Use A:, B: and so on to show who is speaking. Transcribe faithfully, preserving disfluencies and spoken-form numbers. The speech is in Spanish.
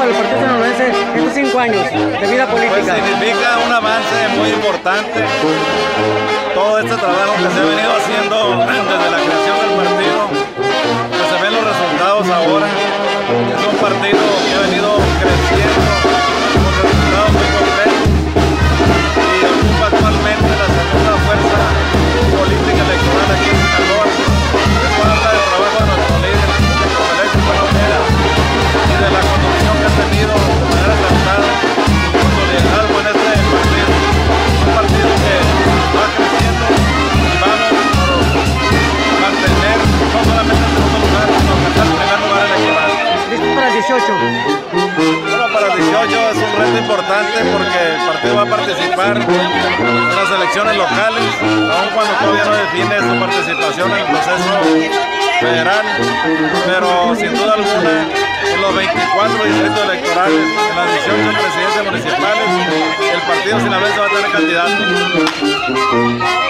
A: para el Partido Sinaloense estos cinco años de vida política?
B: Pues significa un avance muy importante. Todo este trabajo que se ha venido haciendo desde la creación del partido, pues se ven los resultados ahora. Es un partido que ha venido creciendo con resultados muy concretos y ocupa actualmente la segunda fuerza política electoral aquí en Sinaloa. Es falta de trabajo de nuestro líder, Félix Palomera, y de la conducción que ha tenido de manera acertada con su liderazgo en este partido. Un partido que va creciendo y vamos por mantener no solamente el segundo lugar, sino alcanzar el primer lugar electoral.
A: ¿Listo para el dieciocho?
B: Bueno, para el dieciocho es un reto importante porque el partido va a participar en las elecciones locales, aun cuando todavía no define su participación en el proceso federal, pero sin duda alguna en los veinticuatro distritos electorales, en las dieciocho presidencias municipales, el partido sinaloense va a tener candidatos.